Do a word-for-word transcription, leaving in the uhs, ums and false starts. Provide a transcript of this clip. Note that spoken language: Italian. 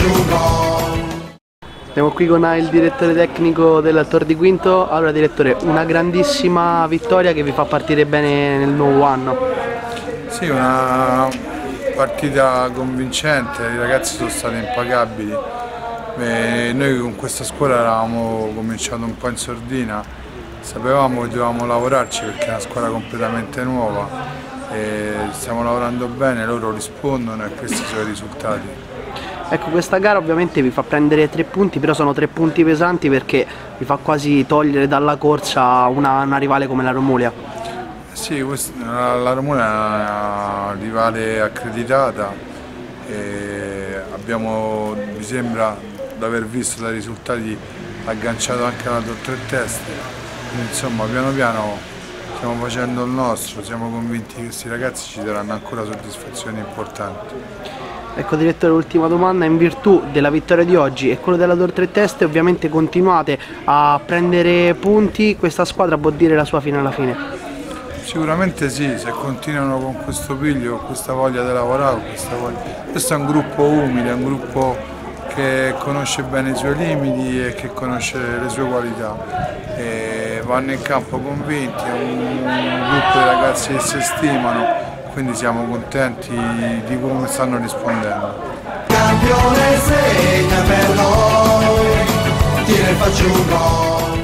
Siamo qui con il direttore tecnico del Tor di Quinto. Allora direttore, una grandissima vittoria che vi fa partire bene nel nuovo anno. Sì, una partita convincente, i ragazzi sono stati impagabili. E noi con questa squadra eravamo cominciato un po' in sordina, sapevamo che dovevamo lavorarci perché è una squadra completamente nuova e stiamo lavorando bene, loro rispondono e questi sono i risultati. Ecco, questa gara ovviamente vi fa prendere tre punti, però sono tre punti pesanti perché vi fa quasi togliere dalla corsa una, una rivale come la Romulia. Sì, questa, la Romulia è una rivale accreditata e abbiamo, mi sembra di aver visto dai risultati, agganciato anche la Tor Tre Teste, quindi insomma piano piano stiamo facendo il nostro, siamo convinti che questi ragazzi ci daranno ancora soddisfazioni importanti. Ecco direttore, l'ultima domanda: in virtù della vittoria di oggi e quello della Tor Tre Teste, ovviamente continuate a prendere punti, questa squadra può dire la sua fine alla fine? Sicuramente sì, se continuano con questo piglio, con questa voglia di lavorare, questa voglia... questo è un gruppo umile, è un gruppo che conosce bene i suoi limiti e che conosce le sue qualità. E vanno in campo convinti, è un gruppo di ragazzi che si stimano, quindi siamo contenti di come stanno rispondendo. Campione segna per noi, ti ne faccio un gol.